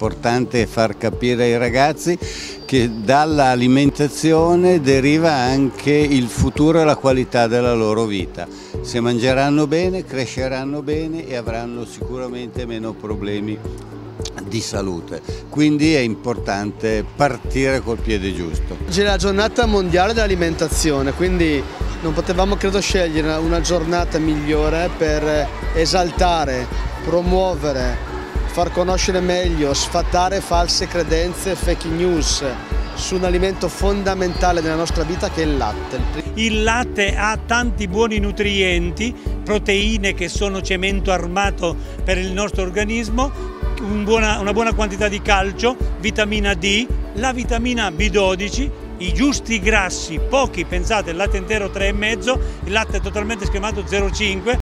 importante far capire ai ragazzi che dall'alimentazione deriva anche il futuro e la qualità della loro vita. Se mangeranno bene, cresceranno bene e avranno sicuramente meno problemi di salute, quindi è importante partire col piede giusto. Oggi è la giornata mondiale dell'alimentazione, quindi non potevamo credo scegliere una giornata migliore per esaltare, promuovere, far conoscere meglio, sfatare false credenze, fake news su un alimento fondamentale della nostra vita che è il latte. Il latte ha tanti buoni nutrienti, proteine che sono cemento armato per il nostro organismo, una buona quantità di calcio, vitamina D, la vitamina B12, i giusti grassi, pochi, pensate, il latte intero 3,5, il latte totalmente scremato 0,5,